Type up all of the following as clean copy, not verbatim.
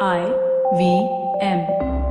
IVM.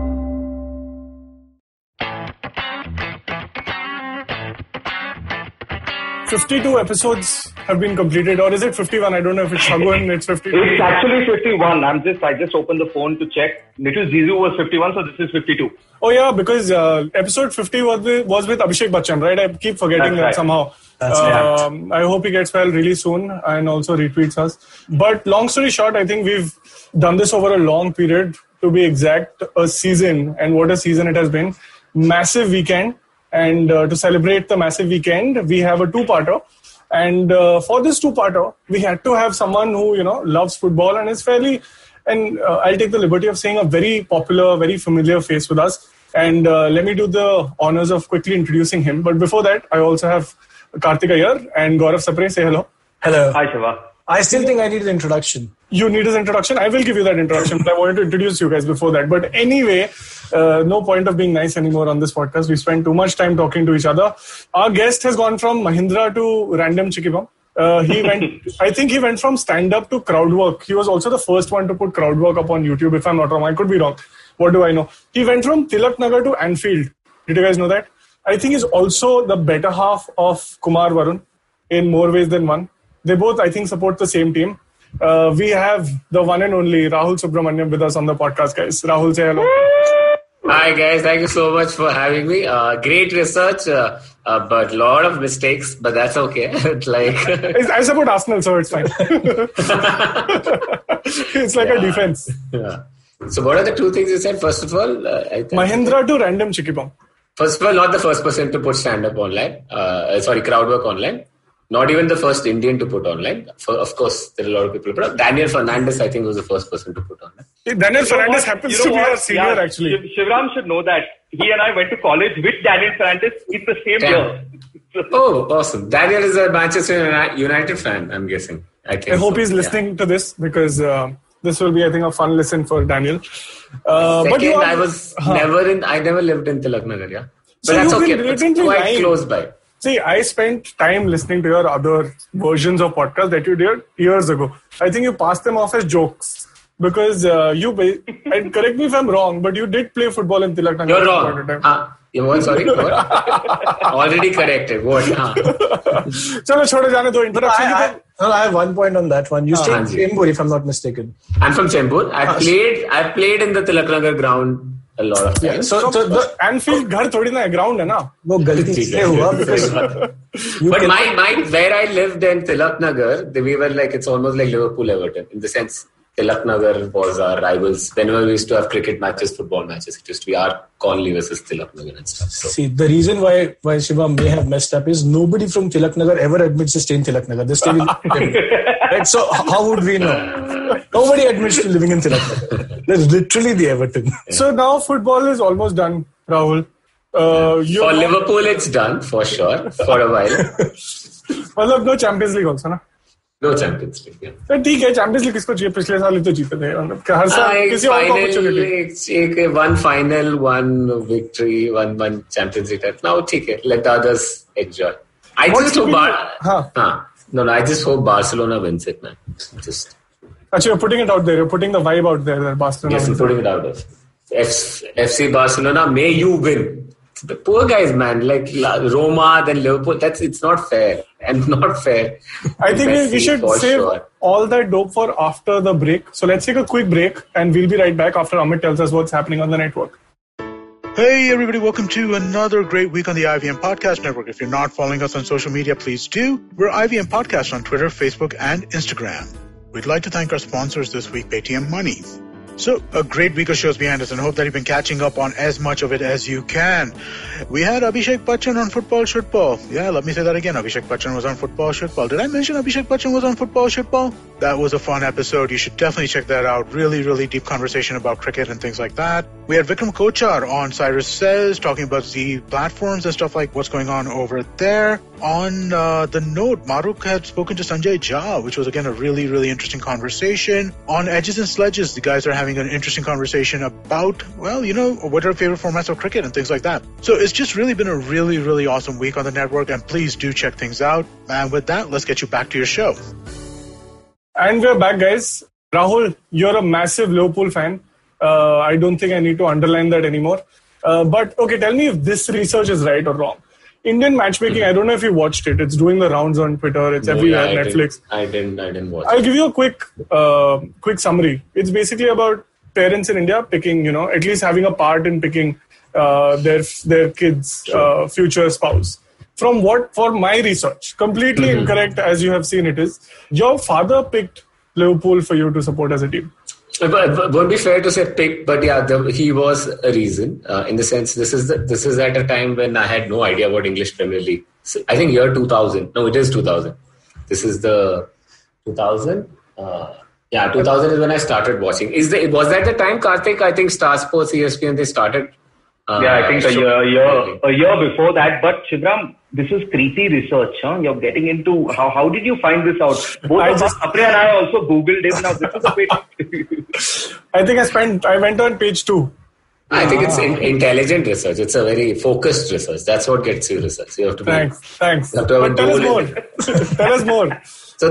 52 episodes have been completed, or is it 51? I don't know if it's Shagun, it's 52. It's actually 51. I just opened the phone to check. Little Zizou was 51, so this is 52. Oh yeah, because episode 50 was with Abhishek Bachchan, right? I keep forgetting that somehow. That's right. I hope he gets well really soon and also retweets us. But long story short, I think we've done this over a long period, to be exact, a season. And what a season it has been. Massive weekend. And to celebrate the massive weekend, we have a two-parter. And for this two-parter, we had to have someone who, loves football and is fairly, and I'll take the liberty of saying a very popular, very familiar face with us. And let me do the honors of quickly introducing him. But before that, I also have Karthik Iyer and Gaurav Sapre. Say hello. Hello. Hi, Shiva. I still think I need an introduction. You need his introduction? I will give you that introduction, but I wanted to introduce you guys before that. But anyway, no point of being nice anymore on this podcast. We spent too much time talking to each other. Our guest has gone from Mahindra to random Chickibum. I think he went from stand-up to crowd work. He was also the first one to put crowd work up on YouTube, if I'm not wrong. I could be wrong. What do I know? He went from Tilak Nagar to Anfield. Did you guys know that? I think he's also the better half of Kumar Varun in more ways than one. They both, I think, support the same team. We have the one and only Rahul Subramaniam with us on the podcast, guys. Rahul, say hello. Hi, guys. Thank you so much for having me. Great research, but a lot of mistakes, but that's okay. I support Arsenal, so it's fine. It's like a defense. Yeah. So what are the two things you said? First of all, Mahindra to random Chickibum. First of all, not the first person to put stand-up online. Crowd work online. Not even the first Indian to put online. Of course, there are a lot of people. But Daniel Fernandez, I think, was the first person to put online. Daniel Fernandez happens to be our senior, actually. Shivram should know that he and I went to college with Daniel Fernandez in the same year. Oh, awesome. Daniel is a Manchester United fan, I'm guessing. I hope he's listening to this, because this will be, I think, a fun listen for Daniel. Second, I never lived in Tilak Nagar, yeah. But so that's okay. It's quite close by. See, I spent time listening to your other versions of podcasts that you did years ago. I think you passed them off as jokes because and correct me if I'm wrong, but you did play football in Tilak Nagar. You're wrong. You what? Sorry? What? Already corrected. What? Chalo, chhode jane do introduction. I have 1 point on that one. You stay in Chembur, if I'm not mistaken. I'm from Chembur. I played in the Tilak Nagar ground a lot of times. Yeah, so the Anfield ghar thodi na ground hai na. वो गलती से हुआ because but where I lived in Tilak Nagar, we were like, it's almost like Liverpool Everton in the sense Tilak Nagar was our rivals. Whenever we used to have cricket matches, football matches, it used to be our colony versus Tilak Nagar and stuff. So. See, the reason why Shiva may have messed up is nobody from Tilak Nagar ever admits to stay in Tilak Nagar. They stay in right? So how would we know? Nobody admits to living in Tilak Nagar. That's literally the Everton. Yeah. So now football is almost done, Rahul. For Liverpool, it's done for sure for a while. No Champions League also, na? No Champions League. Yeah. तो ठीक है, Champions League किसको चाहिए? पिछले साल ही तो जीते थे. हर साल किसी और को opportunity. One final, one victory, one Champions League. Now ठीक है, let others enjoy. I just hope Barcelona wins it, man. Actually, you're putting it out there. You're putting the vibe out there that Barcelona. Yes, I'm putting it out there. FC Barcelona, may you win. The poor guys, man, like Roma, then Liverpool. It's not fair and not fair. I think we should save all that dope for after the break. So let's take a quick break and we'll be right back after Amit tells us what's happening on the network. Hey everybody, welcome to another great week on the IVM Podcast Network. If you're not following us on social media, please do. We're IVM Podcast on Twitter, Facebook, and Instagram. We'd like to thank our sponsors this week, Paytm Money. So, a great week of shows behind us and hope that you've been catching up on as much of it as you can. We had Abhishek Bachchan on Football Shirtball. Yeah, let me say that again. Abhishek Bachchan was on Football Shirtball. Did I mention Abhishek Bachchan was on Football Shirtball? That was a fun episode. You should definitely check that out. Really, really deep conversation about cricket and things like that. We had Vikram Kochar on Cyrus Says, talking about the platforms and stuff like what's going on over there. On the note, Maruk had spoken to Sanjay Jha, which was again a really, really interesting conversation. On Edges and Sledges, the guys are having an interesting conversation about, well, what are favorite formats of cricket and things like that. So it's just really been a really, really awesome week on the network, and please do check things out. And with that, let's get you back to your show. And we're back, guys. Rahul, you're a massive Liverpool fan. I don't think I need to underline that anymore. But okay, tell me if this research is right or wrong. Indian matchmaking, I don't know if you watched it. It's doing the rounds on Twitter. It's everywhere, Netflix. I didn't watch I'll give you a quick summary. It's basically about parents in India picking, at least having a part in picking their kids' future spouse. For my research, completely incorrect as you have seen it is, your father picked Liverpool for you to support as a team. It won't be fair to say pick, but yeah, he was a reason. In the sense, this is at a time when I had no idea about English Premier League. So I think year 2000. No, it is 2000. This is the 2000. 2000 is when I started watching. Was that the time, Karthik? I think Star Sports, ESPN, they started. I think a year before that. But Shivram, this is creepy research. Huh? You're getting into how did you find this out? Both of us, Apre and I also Googled it. Now this is a bit. I think I went on page 2. I think it's intelligent research. It's a very focused research. That's what gets you research. You have to Thanks. You have to have tell us more. Tell us more. So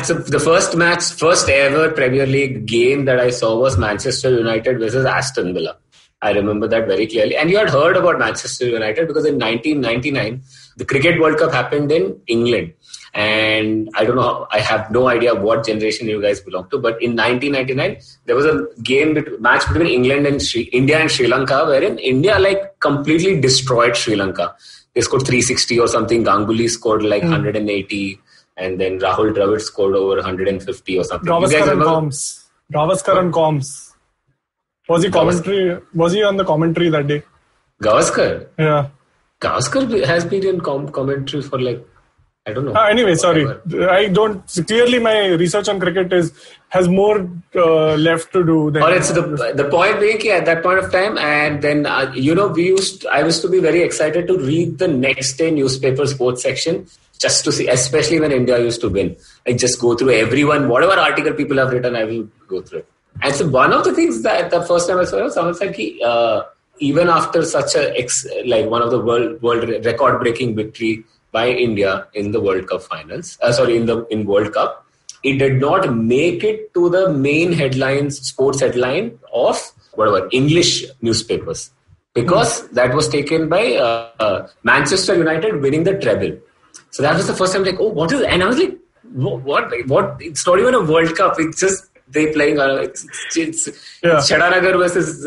the first ever Premier League game that I saw was Manchester United versus Aston Villa. I remember that very clearly. And you had heard about Manchester United because in 1999, the Cricket World Cup happened in England. And I don't know, I have no idea what generation you guys belong to, but in 1999, there was a match between England and India and Sri Lanka, wherein India completely destroyed Sri Lanka. They scored 360 or something. Ganguly scored 180, and then Rahul Dravid scored over 150 or something. Gavaskar and Combs. Was he on the commentary that day? Gavaskar? Yeah. Gavaskar has been in commentary for I don't know. Anyway, sorry. I don't. Clearly, my research on cricket has more left to do than. Or it's the point being at that point of time, and then I used to be very excited to read the next day newspaper sports section just to see, especially when India used to win. I just go through everyone, whatever article people have written, I will go through it. And so one of the things that the first time I saw it, someone said, even after such one of the world record-breaking victory by India in the World Cup finals, in World Cup, it did not make it to the main sports headline of English newspapers, because that was taken by Manchester United winning the treble. So that was the first time what is it? And I was like, what? It's not even a World Cup. It's just they playing. It's Chedanagar versus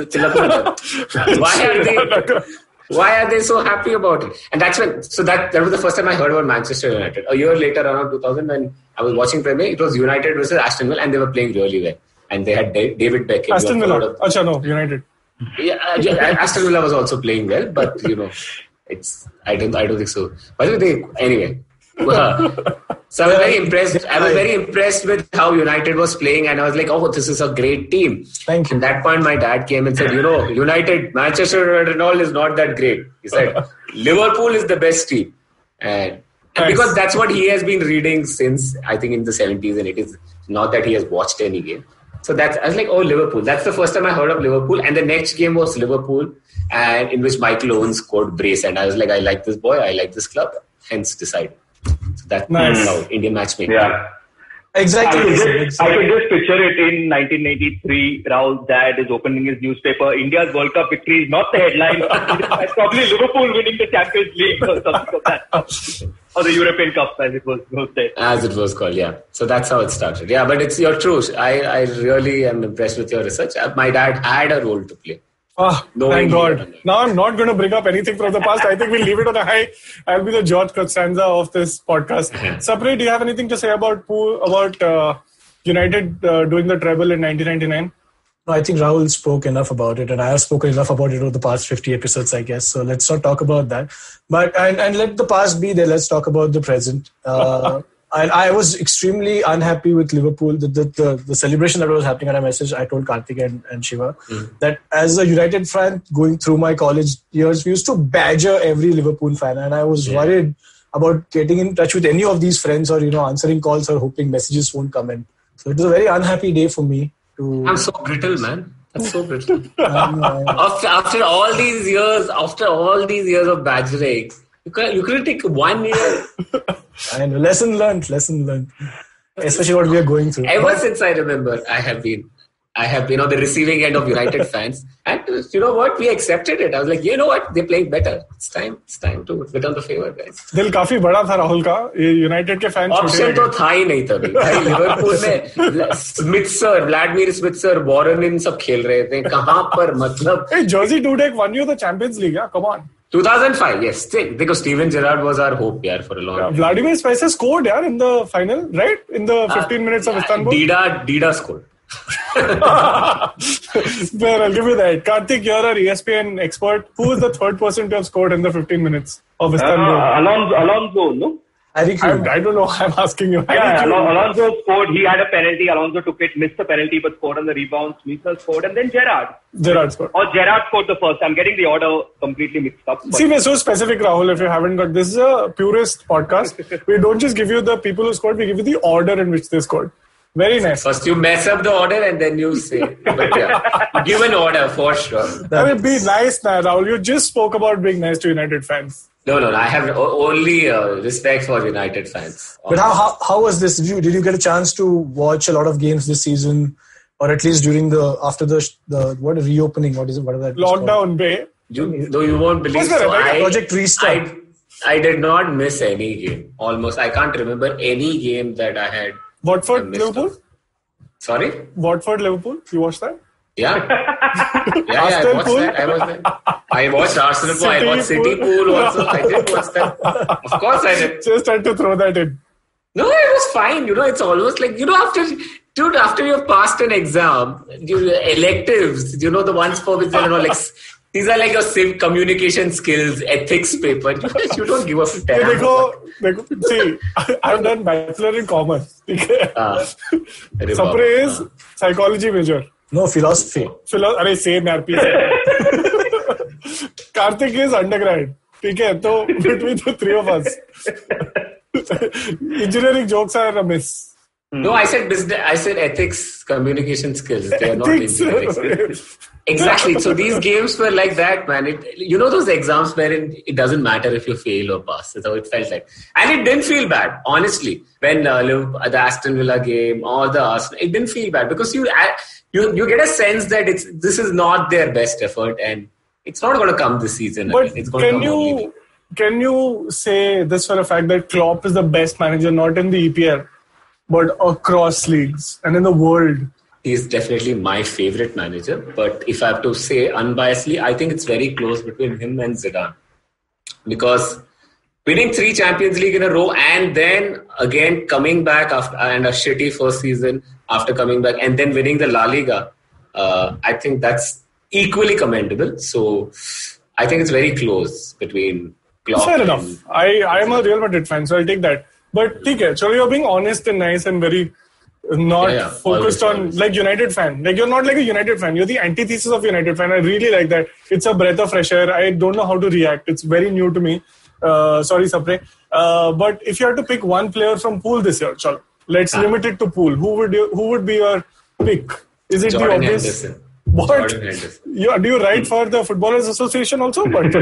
Tilak. Why are they so happy about it? And that's when. So that was the first time I heard about Manchester United. A year later, around 2000, when I was watching Premier, it was United versus Aston Villa, and they were playing really well. And they had David Beckham. Aston Villa. No, United. Yeah, Aston Villa was also playing well, but I don't think so. By the way, anyway. So I was very impressed. I was very impressed with how United was playing, and I was like, "Oh, this is a great team." Thank you. At that point, my dad came and said, United, Manchester United and all is not that great. He said, Liverpool is the best team, and because that's what he has been reading since I think in the 70s and 80s. Not that he has watched any game. So I was like, oh, Liverpool. That's the first time I heard of Liverpool, and the next game was Liverpool, and in which Michael Owen scored brace, and I was like, I like this boy, I like this club, hence decided. So that's how Indian matchmaking. Yeah. Exactly. I could just picture it in 1983. Rahul's dad is opening his newspaper. India's World Cup victory is not the headline. It's probably Liverpool winning the Champions League or something like that. Or the European Cup, as it was said. As it was called, yeah. So that's how it started. Yeah, but you're true. I really am impressed with your research. My dad had a role to play. Thank God. Now I'm not going to bring up anything from the past. I think we'll leave it on a high. I'll be the George Costanza of this podcast. Sapre, do you have anything to say about United doing the treble in 1999? No, I think Rahul spoke enough about it, and I have spoken enough about it over the past 50 episodes, I guess. So let's not talk about that. But and let the past be there. Let's talk about the present. I was extremely unhappy with Liverpool. The celebration that was happening at a message, I told Karthik and Shiva that as a United fan going through my college years, we used to badger every Liverpool fan, and I was worried about getting in touch with any of these friends or answering calls or hoping messages won't come in. So it was a very unhappy day for me. I'm so brittle, man. I'm so brittle. After all these years of badgering, you couldn't take 1 year. I know. Lesson learned. especially what we are going through. Ever since I remember, I have been on the receiving end of United fans. And you know what? We accepted it. I was like, you know what? They're playing better. It's time to return the favor, guys. दिल काफी बड़ा था राहुल का. United के fan option तो था ही नहीं तभी. भाई लिवरपूल में स्मिथसर, व्लादिमीर स्मिथसर, वॉरेन इन सब खेल रहे थे. कहाँ पर मतलब? Hey, Jersey Dudek won you the Champions League. Yeah, come on. 2005, yes. Because Steven Gerrard was our hope, yaar, for a long time. Vladimir Spicer scored, yaar, in the final, right? In the 15 minutes of Istanbul. Dida scored. Well, I'll give you that. Karthik, you're our ESPN expert. Who is the third person to have scored in the 15 minutes of Istanbul? Alonso, no? I don't know. I'm asking you. Yeah, Alonso scored. He had a penalty. Alonso took it, missed the penalty, but scored on the rebound. Smith scored, and then Gerrard. Gerrard scored. Or Gerrard scored the first. I'm getting the order completely mixed up. See, we're so specific, Rahul. If you haven't got this, is a purist podcast. We don't just give you the people who scored. We give you the order in which they scored. Very nice. First you mess up the order and then you say. But yeah, give an order for sure. I mean, be nice now, Rahul. You just spoke about being nice to United fans. No. I have only respect for United fans. But how was this? Did you get a chance to watch a lot of games this season, or at least during after the reopening? What is it? What is that? Lockdown Bay. Though you won't believe. Project Restart. I did not miss any game. Almost, I can't remember any game that I had. Watford, Liverpool? Sorry? Watford, Liverpool? You watched that? Yeah. I watched that. I watched Arsenal Pool. I watched City Pool also. I did watch that. Of course I did. Just had to throw that in. No, it was fine. It's almost like, after you've passed an exam, electives, the ones for which these are like your civic communication skills, ethics paper. You don't give a damn. See, I've done bachelor in commerce. Sapre is psychology major. No, philosophy. Same RP. Karthik is undergrad. So between the three of us, engineering jokes are a miss. No, I said business. I said ethics, communication skills. They are not engineering skills. Exactly. So these games were like that, man. Those exams wherein it doesn't matter if you fail or pass. That's how it felt like. And it didn't feel bad, honestly. When the Aston Villa game or the Arsenal, it didn't feel bad because you get a sense that this is not their best effort and it's not going to come this season. But it's going to come can you say this for a fact that Klopp is the best manager, not in the EPL, but across leagues and in the world? He's definitely my favorite manager, but if I have to say unbiasedly, I think it's very close between him and Zidane. Because winning 3 Champions League in a row and then again coming back after and a shitty first season after coming back and then winning the La Liga, I think that's equally commendable. So I think it's very close between Klopp. Fair enough. I am a Real Madrid fan, so I'll take that. But so you're being honest and nice and very not focused on like United fan. Like you're not like a United fan. You're the antithesis of United fan. I really like that. It's a breath of fresh air. I don't know how to react. It's very new to me. Sorry, Sapre. But if you had to pick one player from Pool this year, chalo, let's limit it to Pool. Who would be your pick? Is it Jordan the obvious? Henderson. What? Do you write for the Footballers Association also? But no,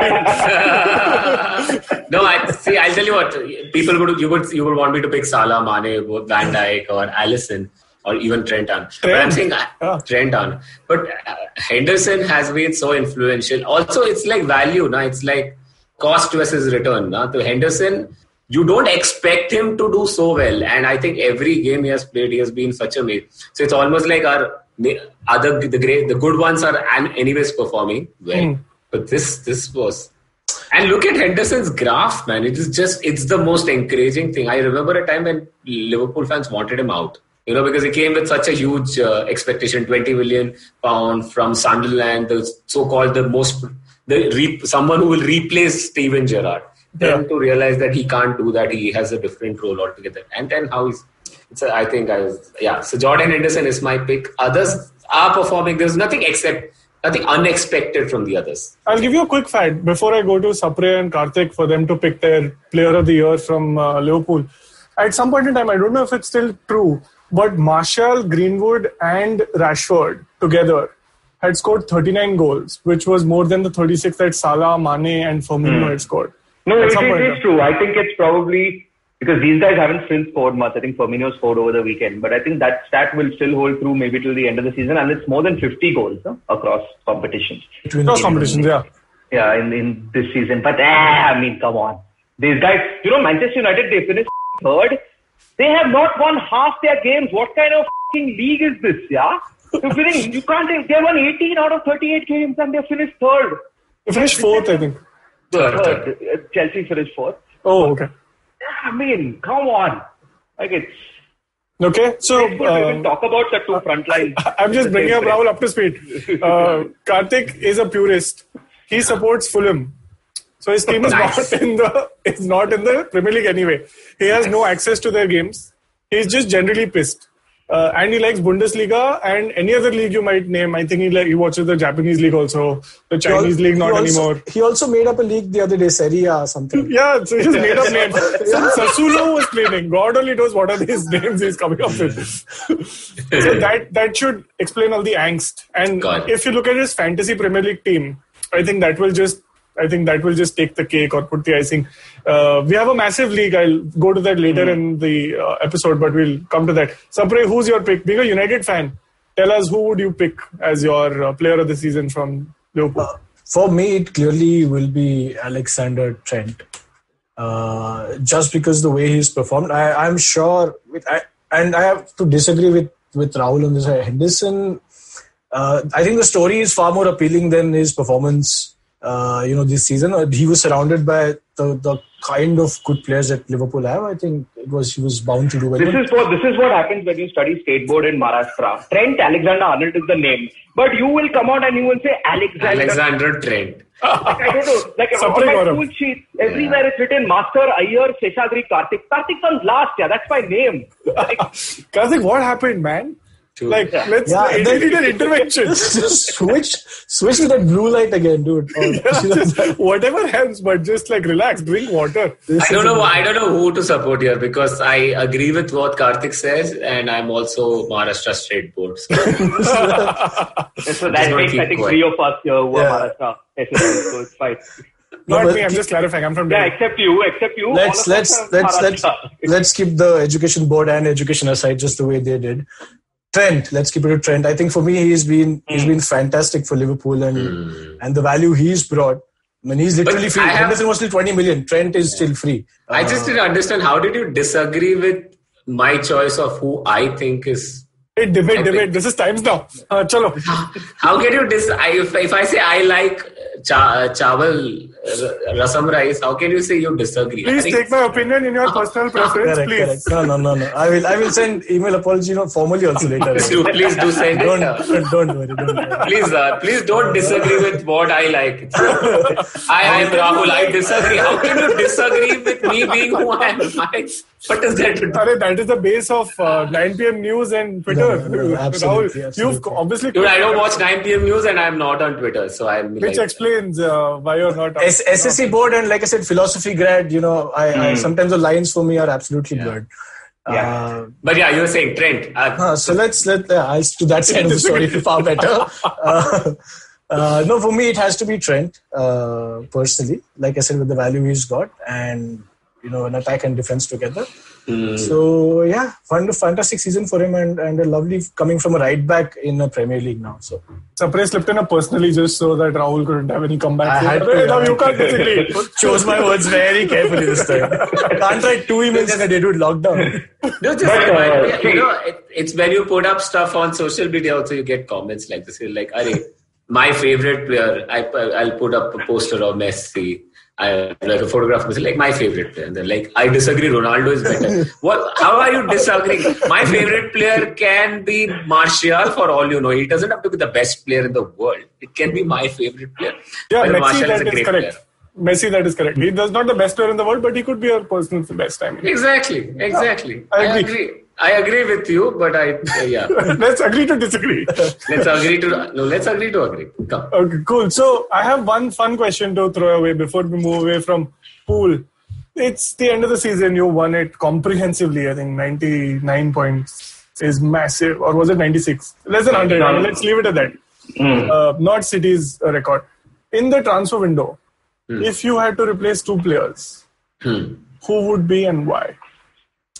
I'll tell you what. People you would want me to pick Salah, Mane, Van Dijk, or Alisson, or even Trent Arnold. But I'm saying Trent Arnold. But Henderson has been so influential. Also, it's like value. It's like cost versus return. So Henderson, you don't expect him to do so well. And I think every game he has played, he has been such a mate. So it's almost like the good ones are anyways performing well. But this was... And look at Henderson's graph, man. It's the most encouraging thing. I remember a time when Liverpool fans wanted him out. Because he came with such a huge expectation, £20 million from Sunderland, the so-called someone who will replace Steven Gerrard. Then to realize that he can't do that, he has a different role altogether. And then how so Jordan Henderson is my pick. Others are performing. There's nothing unexpected from the others. I'll give you a quick fact before I go to Sapre and Karthik for them to pick their player of the year from Liverpool. At some point in time, I don't know if it's still true, but Martial, Greenwood and Rashford together had scored 39 goals, which was more than the 36 that Salah, Mane and Firmino had scored. No, it is true. I think it's probably Because these guys haven't still scored much. I think Firmino scored over the weekend. But I think that stat will still hold true maybe till the end of the season. And it's more than 50 goals across competitions. Across competitions, yeah. Yeah, in this season. But I mean, come on. These guys, Manchester United, they finished third. They have not won half their games. What kind of league is this, yeah? You can't. They won 18 out of 38 games and they finished third. They finished fourth, I think. Third. Chelsea finished fourth. Oh, okay. I mean, come on. Like it's... Okay, so... we can talk about the two front lines. I'm just bringing up Rahul up to speed. Karthik is a purist. He supports Fulham. So his team is not in the Premier League anyway. He has no access to their games. He's just generally pissed. And he likes Bundesliga and any other league you might name. I think he watches the Japanese league also. The Chinese league anymore. He also made up a league the other day, Serie A or something. Yeah, so he's made up names. Sassuolo was playing. God only knows what are these names he's coming up with. So that should explain all the angst. And if you look at his fantasy Premier League team, I think that will just take the cake or put the icing. We have a massive league. I'll go to that later in the episode, but we'll come to that. Sapre, who's your pick? Being a United fan, tell us who would you pick as your player of the season from Liverpool? For me, it clearly will be Alexander Trent. Just because the way he's performed. I'm sure, and I have to disagree with Rahul on this. Henderson, I think the story is far more appealing than his performance. This season he was surrounded by the kind of good players that Liverpool have. I think he was bound to do well. This is what happens when you study state board in Maharashtra. Trent Alexander-Arnold is the name, but you will come out and you will say Alexander Trent. Like, I don't know. Like on my school sheet, everywhere it's written Master Iyer Seshadri Karthik. Karthik comes last. Yeah, that's my name. Karthik, what happened, man? Let's need an intervention. Just switch to that blue light again, dude. Whatever helps, but just relax, drink water. I don't know who to support here because I agree with what Karthik says, and I'm also Maharashtra State Board. So that makes I think 3 of us here who are Maharashtra. So it's fine. Not me. I'm just clarifying. I'm from Delhi. Except you. Let's keep the education board and education aside, just the way they did. Trent, let's keep it to Trent. I think for me, he's been fantastic for Liverpool and the value he's brought. I mean, he's literally free. Henderson was still 20 million. Trent is still free. I just didn't understand. How did you disagree with my choice of who I think is? Hey, debate. This is times now. Chalo. How can you if I say I like chawal, rasam rice, how can you say you disagree? Please take my opinion in your personal preference, please. Correct. No. I will send email apology formally also later. Please do send it. Don't worry. Please don't disagree with what I like. I am Rahul. I disagree. How can you disagree with me being who I am? What does that do? That is the base of 9 p.m. news and Twitter. No, absolutely. You've obviously... Dude, I don't watch 9 p.m. news and I'm not on Twitter. So Which explains why you're not on SSC board and like I said, philosophy grad, I sometimes the lines for me are absolutely blurred. But you were saying Trent. So let's I'll to that side of the story far better. No, for me it has to be Trent, personally. Like I said, with the value he's got and an attack and defense together. So fantastic season for him and a lovely coming from a right back in a Premier League now. So Sapre slipped in personally just so that Rahul couldn't have any comeback. You can't disagree. Chose my words very carefully this time. Can't write 2 emails in a day, dude. Lockdown. No, it's when you put up stuff on social media also you get comments like this. You're like, my favorite player, I'll put up a poster of Messi. I like a photograph of like my favorite player. And they're like, I disagree, Ronaldo is better. How are you disagreeing? My favorite player can be Martial for all you know. He doesn't have to be the best player in the world. It can be my favorite player. Yeah, Messi, that is correct. Player. Messi, that is correct. He does not the best player in the world, but he could be a personal best. Exactly. I agree with you, but Let's agree to disagree. Let's agree to agree. Come. Okay, cool. So I have one fun question to throw away before we move away from pool. It's the end of the season. You won it comprehensively. I think 99 points is massive. Or was it 96? Less than 100. Let's leave it at that. Not City's record. In the transfer window, if you had to replace 2 players, who would be and why?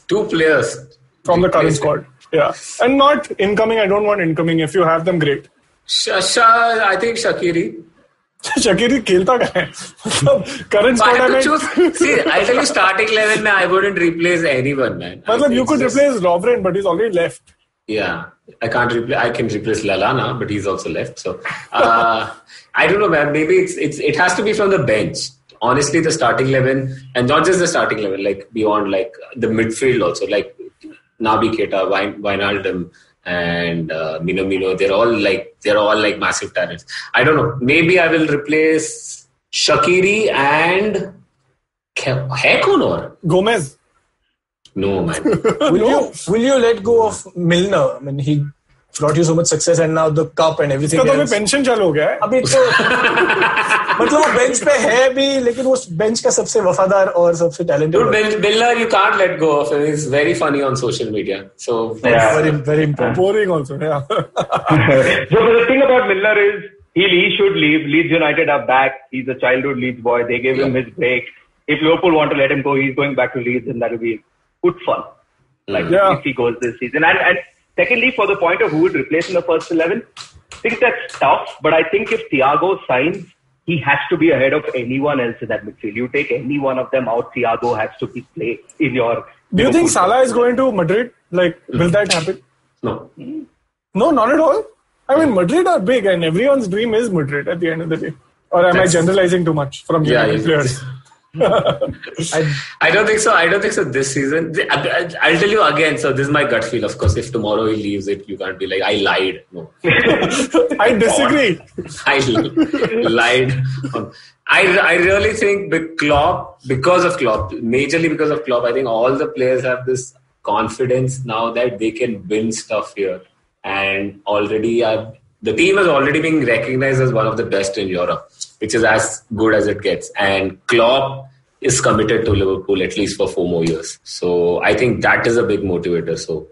2 players. From the current squad. Yeah. And not incoming. I don't want incoming. If you have them, great. I think Shaqiri. Shaqiri खेलता क्या है? Current squad. I choose. See, I tell you, starting 11, I wouldn't replace anyone, man. You could replace Lovren, but he's already left. Yeah, I can't replace. I can replace Lallana, but he's also left. So I don't know, man. Maybe it has to be from the bench. Honestly, the starting 11, and not just the starting 11, like beyond, like the midfield also, like Naby Keita, Wijnaldum, and Minamino. They're all like massive talents. I don't know. Maybe I will replace Shaqiri and Hekonor. Gomez. No, man. Will you let go of Milner? I mean, he brought you so much success and now the cup and everything else. उसका तो pension चालू हो गया है. अभी तो मतलब वो bench पे है भी, लेकिन वो bench का सबसे वफादार और सबसे talented. Dude, Milner, you can't let go of him. He's very funny on social media. So very, very important. Boring also. Yeah. So the thing about Milner is he should leave. Leeds United are back. He's a childhood Leeds boy. They gave him his break. If Liverpool want to let him go, he's going back to Leeds, and that will be good fun. If he goes this season. And secondly, for the point of who would replace in the first 11, I think that's tough. But I think if Thiago signs, he has to be ahead of anyone else in that midfield. You take any one of them out, Thiago has to be played in your... Do you think Salah is going to Madrid? Will that happen? No. No, not at all? I mean, Madrid are big and everyone's dream is Madrid at the end of the day. Or am I generalizing too much from United players? I don't think so. I don't think so this season. I'll tell you again. So this is my gut feel. Of course, if tomorrow he leaves it, you can't be like, I lied. No. I disagree. I lied. I really think because of Klopp, majorly because of Klopp, I think all the players have this confidence now that they can win stuff here. And already the team has already been recognized as one of the best in Europe, which is as good as it gets. And Klopp is committed to Liverpool at least for 4 more years. So I think that is a big motivator. So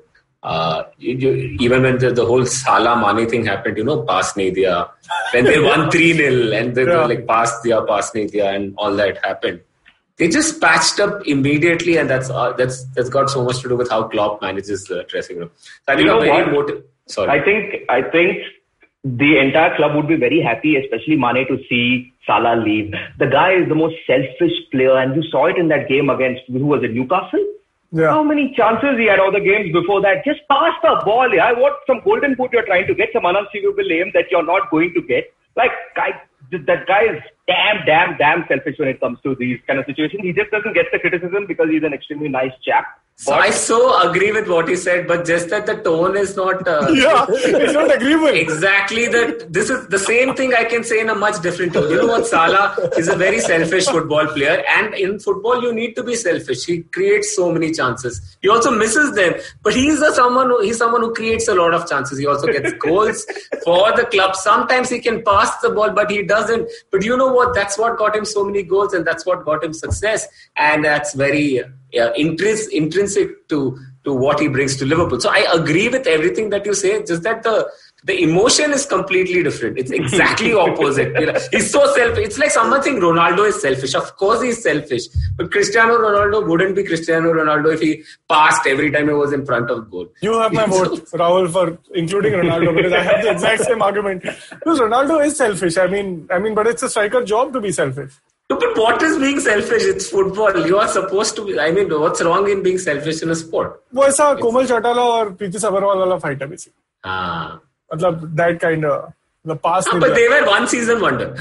even when the whole Salah Mane thing happened, pass nahi diya. When they won 3-0 and they were like pass nahi diya and all that happened. They just patched up immediately, and that's got so much to do with how Klopp manages the dressing room. So I think I think the entire club would be very happy, especially Mane, to see Salah leave. The guy is the most selfish player, and you saw it in that game against, who was it, Newcastle? Yeah. How many chances he had all the games before that? Just pass the ball. What some golden boot you're trying to get, some unachievable aim that you're not going to get. That guy is damn selfish when it comes to these kind of situations. He just doesn't get the criticism because he's an extremely nice chap. So I so agree with what he said, but just that the tone is not... it's not agreeable. Exactly. This is the same thing I can say in a much different tone. You know what? Salah is a very selfish football player, and in football you need to be selfish. He creates so many chances. He also misses them, but he's someone who creates a lot of chances. He also gets goals for the club. Sometimes he can pass the ball, but he doesn't. But you know what? That's what got him so many goals, and that's what got him success. And that's very... intrinsic to what he brings to Liverpool. So I agree with everything that you say, just that the emotion is completely different. It's exactly opposite. He's so selfish. It's like someone saying Ronaldo is selfish. Of course he's selfish. But Cristiano Ronaldo wouldn't be Cristiano Ronaldo if he passed every time he was in front of goal. You have my vote, Rahul, for including Ronaldo, because I have the exact same argument. Because Ronaldo is selfish. I mean, but it's a striker job to be selfish. But what is being selfish? It's football. You are supposed to be... I mean, what's wrong in being selfish in a sport? वो ऐसा कोमल चौटाला और प्रीति सबरवाल वाला fight है basically. मतलब that kind of the past. But they were one season wonder.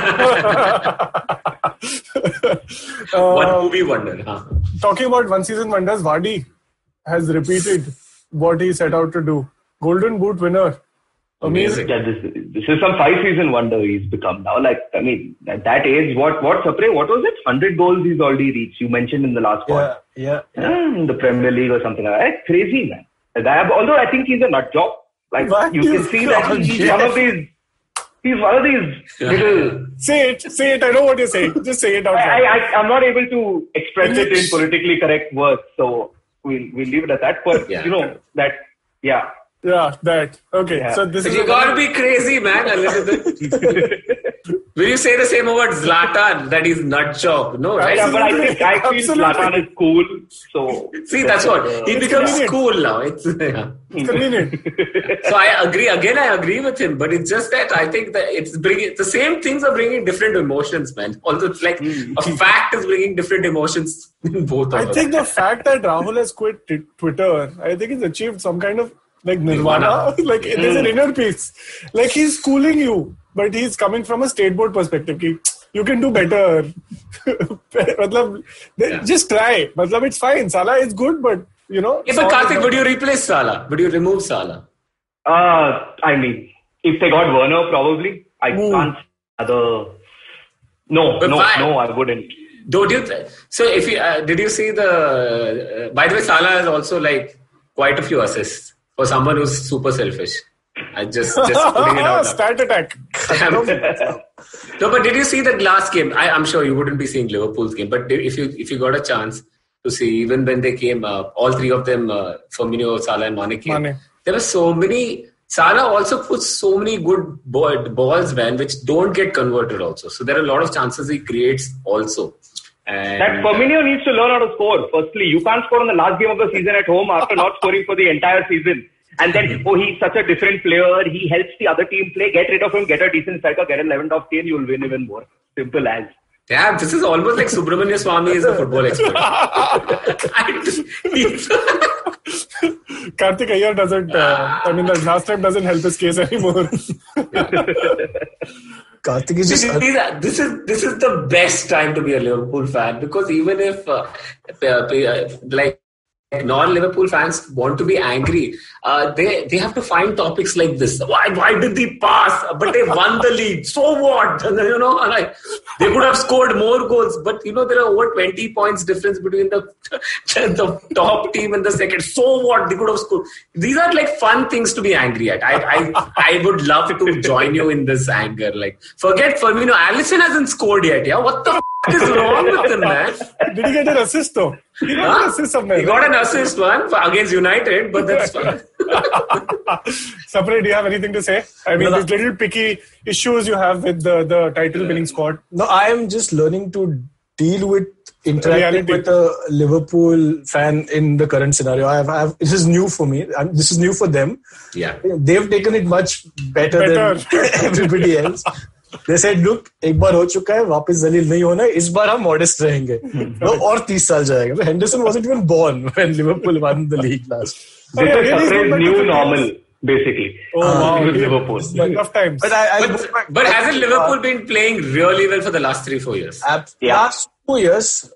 One movie wonder. Talking about one season wonders, Vardy has repeated what he set out to do. Golden Boot winner. Amazing. Yeah, this is some 5-season wonder he's become now. At that age, what was it? 100 goals he's already reached. You mentioned in the last part. Yeah. In the Premier League or something like that. Crazy, man. Although I think he's a nut job. You can see that he's one of these. He's one of these little... Say it. I know what you're saying. Just say it out loud. I'm not able to express it in politically correct words. So we'll leave it at that. But, that... Yeah. Yeah, that. Okay. Yeah. So this is... You gotta be crazy, man, a little bit. Will you say the same about Zlatan, that he's nut job? No, right? Yeah, but I feel Zlatan is cool. So see, that's what he becomes cool now. It's convenient. So I agree with him, but it's just that I think that it's bringing the same things are bringing different emotions, man. Although it's like a fact is bringing different emotions in both of us. I think the fact that Rahul has quit Twitter, I think he's achieved some kind of like nirvana. Like there's an inner peace. Like he's schooling you, but he's coming from a state board perspective. You can do better. Just try. It's fine. Salah is good, but you know. Yeah, but Karthik, would you replace Salah? Would you remove Salah? I mean, if they got Werner, probably. I can't. No, I wouldn't. Don't you? So, if you did you see the? By the way, Salah has also like quite a few assists for someone who's super selfish. I just putting it out. Stat attack. No, but did you see the last game? I'm sure you wouldn't be seeing Liverpool's game, but if you got a chance to see, even when they came, all three of them, Firmino, Salah, and Mane came. There were so many. Salah also puts so many good balls, man, which don't get converted also. So there are a lot of chances he creates also. And that Firmino needs to learn how to score. Firstly, you can't score on the last game of the season at home after not scoring for the entire season. And then, he's such a different player. He helps the other team play. Get rid of him. Get a decent striker. Get a Lewandowski and you'll win even more. Simple as. Yeah, this is almost like Subramania Swamy is a football expert. Karthik Iyer doesn't, the last time doesn't help his case anymore. Karthik is just... This is the best time to be a Liverpool fan, because even if non-Liverpool fans want to be angry, they have to find topics like this. Why did they pass? But they won the league. So what? You know, they could have scored more goals. But you know, there are over 20 points difference between the top team and the second. So what? They could have scored. These are like fun things to be angry at. I would love to join you in this anger. Like, forget Firmino. Alisson hasn't scored yet. Yeah, what the is wrong with him, man? Did he get an assist though? He got an assist somewhere. He got an assist against United, but that's fine. Sapre, do you have anything to say? I mean, these little picky issues you have with the title-winning squad. No, I am just learning to deal with interacting with a Liverpool fan in the current scenario. This is new for me. This is new for them. Yeah, they've taken it much better than everybody else. They said, look, एक बार हो चुका है, वापस जलील नहीं होना है, इस बार हम modest रहेंगे. और 30 साल जाएगा. Henderson wasn't even born when Liverpool won the league last. This is new normal, basically. Oh, wow. With Liverpool. Tough times. But hasn't Liverpool been playing really well for the last 3-4 years? Last 2 years.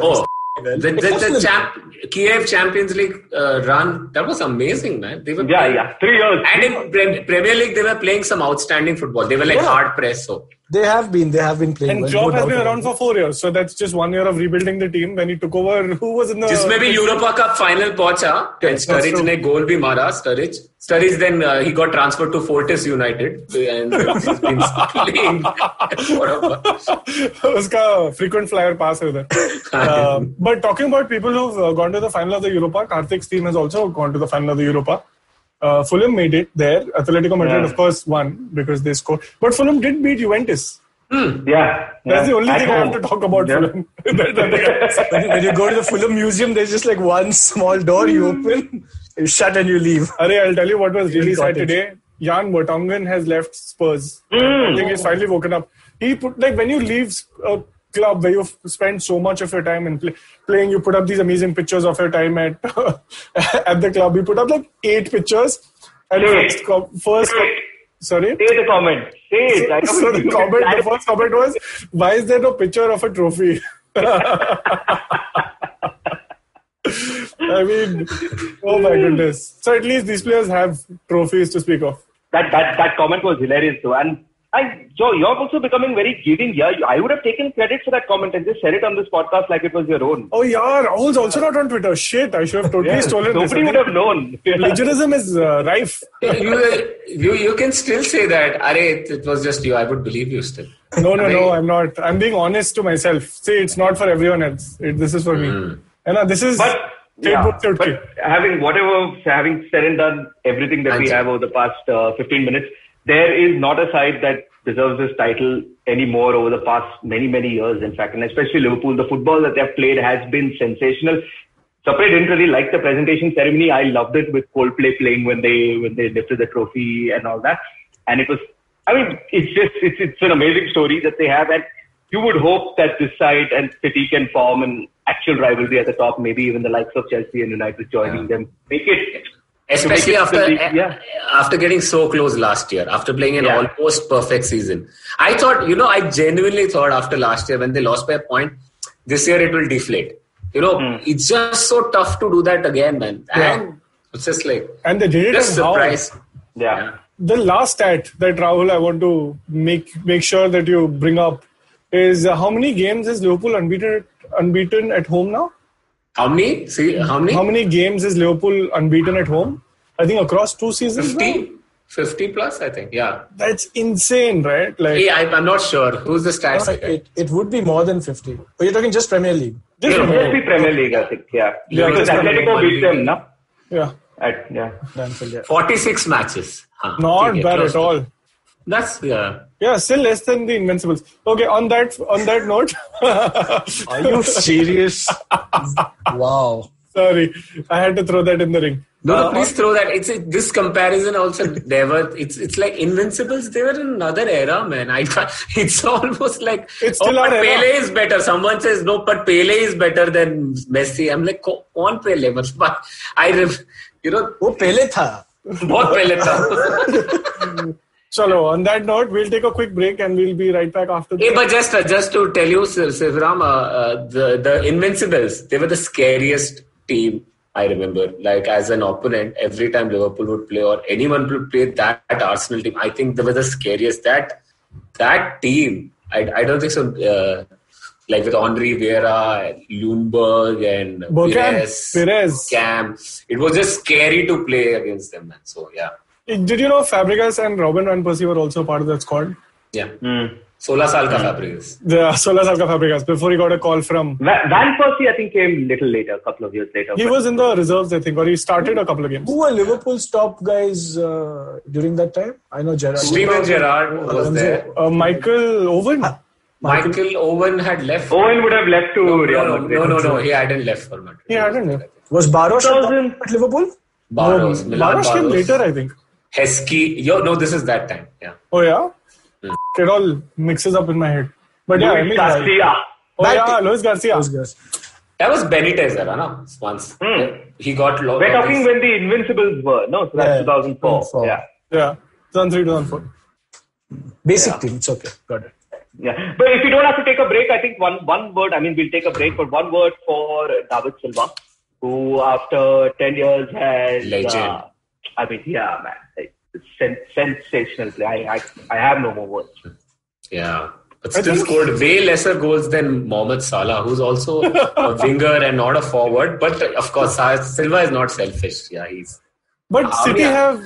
The Kiev Champions League run, that was amazing, man. They were 3 years. And in Premier League, they were playing some outstanding football. They were like hard press. So They have been playing. And Klopp has been around for 4 years, so that's just 1 year of rebuilding the team. When he took over, who was in the? Just maybe Europa Cup final पहुंचा. And Sturridge ने goal भी मारा. Sturridge then he got transferred to Fortis United and he's been playing. उसका frequent flyer pass है उधर. But talking about people who've gone to the final of the Europa, Karthik's team has also gone to the final of the Europa. Fulham made it there. Atletico Madrid, of course, won because they scored. But Fulham did beat Juventus. That's the only thing I have to talk about Fulham. When you go to the Fulham Museum, there's just like one small door you open, you shut and you leave. I'll tell you what was really sad today. Jan Vertonghen has left Spurs. I think he's finally woken up. He put, like, when you leave a club where you've spent so much of your time in playing, you put up these amazing pictures of your time at at the club. You put up like 8 pictures. And first sorry? Say the comment. Say it. So the first comment was, why is there no picture of a trophy? I mean, oh my goodness. So at least these players have trophies to speak of. That comment was hilarious though. And Joe, you're also becoming very giving here. I would have taken credit for that comment and just said it on this podcast like it was your own. Oh yeah, Rahul's also not on Twitter. Shit, I should have totally stolen this. Nobody would have known. Plagiarism is rife. You can still say that, it was just you. I would believe you still. No, I'm not. I'm being honest to myself. See, it's not for everyone else. This is for me. And this is... But having said and done everything that we have over the past 15 minutes, there is not a side that deserves this title anymore over the past many, many years, in fact. And especially Liverpool, the football that they've played has been sensational. Sapre didn't really like the presentation ceremony. I loved it with Coldplay playing when they lifted the trophy and all that. And it was, I mean, it's an amazing story that they have. And you would hope that this side and City can form an actual rivalry at the top, maybe even the likes of Chelsea and United joining them. Make it... Especially after getting so close last year, after playing an almost perfect season. I thought, I genuinely thought after last year when they lost by a point, this year it will deflate. It's just so tough to do that again, man. Yeah. And it's just like... And they did it just surprise. Yeah. The last stat that, Rahul, I want to make sure that you bring up is how many games is Liverpool unbeaten at home now? How many? How many games is Liverpool unbeaten at home? I think across 2 seasons. 50 plus, I think. Yeah. That's insane, right? I'm not sure. Who's the stats? It would be more than 50. But you're talking just Premier League. Just Premier League, I think. Yeah. Because Atletico beat them, no? Yeah. 46 matches. Not bad at all. That's still less than the Invincibles. Okay, on that note, are you serious? Wow. Sorry, I had to throw that in the ring. No, please throw that. This comparison also never. It's like Invincibles. They were in another era, man. It's almost like it's still our era. Pele is better. Someone says no, but Pele is better than Messi. I'm like, on Pele, but वो Pele था. बहुत Pele था. Chalo, on that note, we'll take a quick break and we'll be right back after this. But just to tell you, Sivaram, the Invincibles, they were the scariest team, I remember. Like, as an opponent, every time Liverpool would play or anyone would play that Arsenal team, I think they were the scariest. That team, I don't think so. Like with Henry Vieira, Ljungberg and Perez. Cam. It was just scary to play against them, man. So, yeah. Did you know Fabregas and Robin Van Persie were also part of that squad? Yeah. 16 saal ka Fabregas. Yeah, 16 saal ka Fabregas. Before he got a call from... Van Persie, I think, came a little later, a couple of years later. He was in the reserves, I think, or he started a couple of games. Who were Liverpool's top guys during that time? I know Gerrard. Steven Gerrard was there. Michael Owen? Michael Owen had left. Owen would have left to Real Madrid. No. He hadn't left for Madrid. He hadn't left. Was Barros at Liverpool? Barros came later, I think. Heskey. This is that time. Yeah. Oh, yeah? It all mixes up in my head. But yeah, Luis Garcia. Luis Garcia. That was Benitez era, no? Once. He got low. We're talking when the Invincibles were, no? So that's 2004. Yeah. 2003, 2004. Basic team. It's okay. Got it. Yeah. But if you don't have to take a break, I think one word, we'll take a break, but one word for David Silva, who after 10 years has... Legend. Man. It's sensational play. I have no more words. Yeah. But still scored way lesser goals than Mohamed Salah, who's also a winger and not a forward. But of course, Silva is not selfish. Yeah, he's... But City